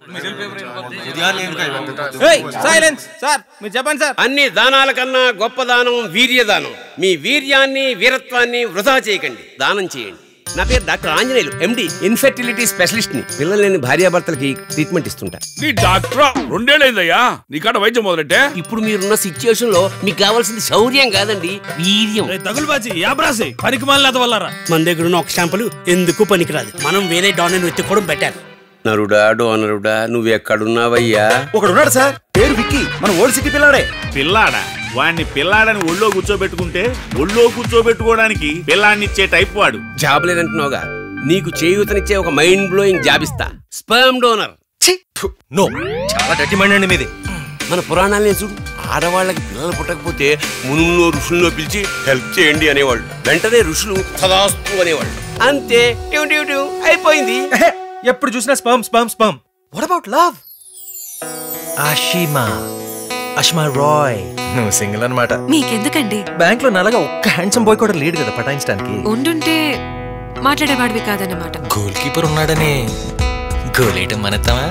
Silence sir, మీరు చెప్పండి sir. అన్ని దానాల కన్నా గొప్ప దానం వీర్యదానం. మీ వీర్యాన్ని వీరత్వాన్ని వృధా చేయకండి, దానం చేయండి. నా పేరు doctor Anjaneyulu, MD, infertility specialist ని. పిల్లలు లేని భార్యాభర్తలకి ట్రీట్మెంట్ ఇస్తుంటా. డాక్టర్ 2 ఏళ్ళైందయ్యా నీకాడ వైద్యం మొదలెట్టే. ఇప్పుడు మీరున్న సిచ్యుయేషన్ లో మీకు కావాల్సింది శౌర్యం కాదండి, వీర్యం. తగులుబాజీ యాబ్రాసి పనికి మాలిన వల్లరా. మన దగ్గర ఉన్న ఒక శాంపుల్ ఎందుకు పనికిరాదు. మనం వేరే డానర్ వెతుక్కోవడం బెటర్. నరుడా డోనరుడా, నువ్వెక్కడున్నావయ్యా? ఒకడున్నాడు సార్, పేరు విక్కీ, మన ఓల్డ్ సిటీ పిల్లాడే. పిల్లాడా? వాడిని పిల్లాడని ఒళ్ళో కూర్చోబెట్టుకుంటే ఒళ్ళో కూర్చోబెట్టుకోవడానికి పిల్లాడినిచ్చే టైప్ వాడు. జాబ్ లేదంటున్నావుగా, నీకు చేయూతనిచ్చే ఒక మైండ్ బ్లోయింగ్ జాబ్ ఇస్తా. Sperm donor. నో, చాలా డర్టీ మైండ్ అండి మీది. మన పురాణాలనే చూడు, ఆడవాళ్ళకి పిల్లలు పుట్టకపోతే మునుల్లో ఋషుల్లో పిలిచి హెల్ప్ చేయండి అనేవాళ్ళు. వెంటనే ఋషులు సదాస్తు అనేవాళ్ళు. అంతే, అయిపోయింది. ఎప్పుడు చూసినా sperm sperm sperm. What about love? Ashima, Ashma Rai. నువ్వు సింగిల్ అన్నమాట. మీకెందుకండి? బ్యాంక్ లో నల్లగా ఒక్క హ్యాండ్సమ్ బాయ్ కూడా లేడు కదా పటాయించడానికి. ఉండుంటే మాట్లాడేవాడివి కాదన్నమాట. గోల్ కీపర్ ఉన్నాడని గోలేయటం మనత్తమా?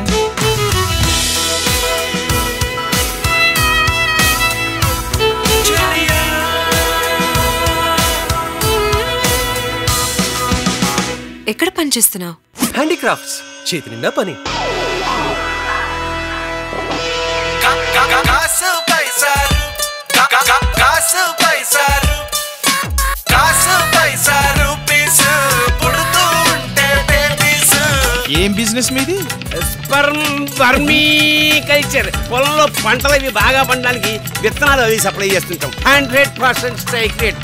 ఎక్కడ పని చేస్తున్నావు? హ్యాండీక్రాఫ్ట్స్, చేతి నిండా పని. ఏం బిజినెస్ మీది? Sperm vermiculture. పొలంలో పంటలు అవి బాగా పండడానికి విత్తనాలు అవి సప్లై చేస్తుంటాం. 100% స్ట్రైక్ రేట్.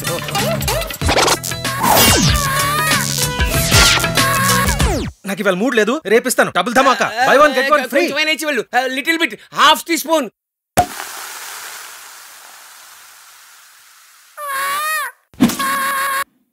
నాకు ఇవాళ మూడ్ లేదు, రేపిస్తాను. డబుల్ ధమాకా, buy one get one free. Little bit, ½ tea spoon.